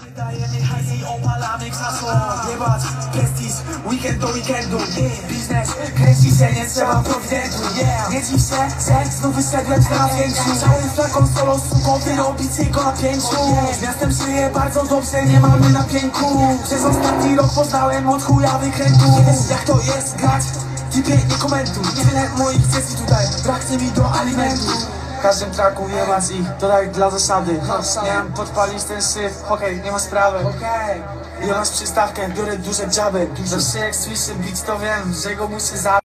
Dajemy hajs i opalamy krzesło. Jebać, prestiż, weekend do weekendu. Biznes, kręci się, nie trzeba prowidentu. Nie dziw się, że znów wyszedłem na pięciu. Całym flakon solo suką wyrobić jego na pięciu. Z miastem żyję bardzo dobrze, nie mamy na pięku. Przez ostatni rok poznałem od chuja wykrętów. Jak to jest grać? Typie, nie komentuj. Tyle moich dzieci tutaj, braknie mi do alimentu. W każdym traku jebać ich, dodaj dla zasady. Nie wiem, podpalić ten syf, okej, nie ma sprawy. Jebać przystawkę, biorę duże dżaby. Zawsze jak słyszę beat, to wiem, że go muszę zabić.